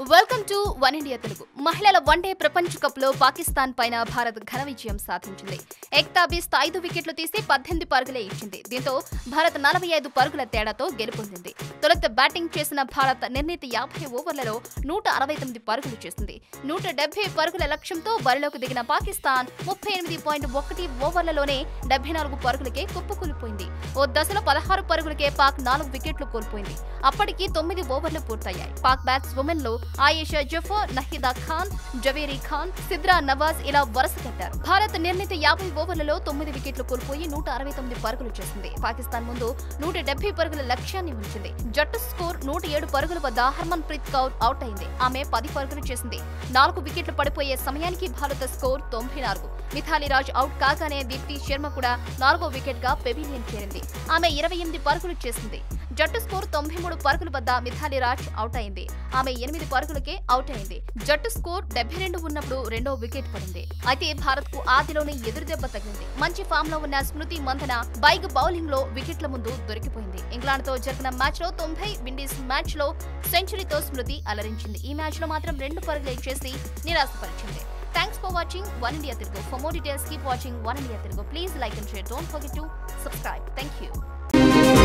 Welcome to one India Telugu. మహిళల one day ప్రపంచ cup లో పాకిస్తాన్ పైన భారత్ ఘన విజయం సాధించింది. ఏక్తాబిస్ట్ 5 వికెట్లు తీసి 18 పరుగులే ఇచ్చింది. దీంతో భారత్ 45 పరుగుల తేడాతో గెలుపొందింది. తొలుత బ్యాటింగ్ చేసిన భారత్ నిర్ణీత 50 ఓవర్లలో 169 పరుగులు చేసింది. 170 పరుగుల లక్ష్యంతో బరిలోకి దిగిన పాకిస్తాన్ 38.1 ఓవర్లలోనే 74 పరుగులకే కుప్పకూలిపోయింది. ఓ దశలో 16 పరుగులకే పాక్ 4 వికెట్లు కోల్పోయింది. అప్పటికి 9 ఓవర్లు పూర్తయ్యాయి. పాక్ బ్యాట్స్ ఉమెన్ లో ఆయేషా జఫర్, నహీదా ఖాన్, జవేరీ ఖాన్, సిద్రా నవాజ్ ఇలా వరుస కట్టారు. భారత్ నిర్ణీత 50 ఓవర్లలో 9 వికెట్లు కోల్పోయి 169 పరుగులు చేసింది. పాకిస్తాన్ ముందు 170 పరుగుల లక్ష్యాన్ని ఉంచింది. జట్టు స్కోర్ 107 పరుగుల వద్ద హర్మన్ ప్రీత్ కౌర్ అవుట్ అయింది. ఆమె 10 పరుగులు చేసింది. 4 వికెట్లు పడిపోయే సమయానికి భారత స్కోర్ 94. మిథాలీ రాజ్ అవుట్ కాగానే దీప్తి శర్మ కూడా 4వ వికెట్ గా పెవిలియన్ చేరింది. ఆమె 28 పరుగులు చేసింది. జట్టు స్కోర్ 93 పరుగుల వద్ద మిథాలీ రాజ్ అవుట్ అయింది. ఆమె 8 పరుగులకే అవుట్ అయింది. జట్టు స్కోర్ 72 ఉన్నప్పుడు 2వ వికెట్ పడింది. అయితే భారత్ కు ఆదిలోనే ఎదురుదెబ్బ తగిలింది. మంచి ఫామ్ లో ఉన్న స్మృతి మంథన బైగ్ బౌలింగ్ లో వికెట్ల ముందు దొరికిపోయింది. ఇంగ్లాండ్ తో జరిగిన మ్యాచ్ లో 90, విండీస్ మ్యాచ్ లో సెంచరీతో స్మృతి అలరించింది. ఈ మ్యాచ్ లో మాత్రం 2 పరుగులే చేసి నిరాశపరిచింది. Thanks for watching One India Telugu. For more details, keep watching One India Telugu. Please like and share. Don't forget to subscribe. Thank you.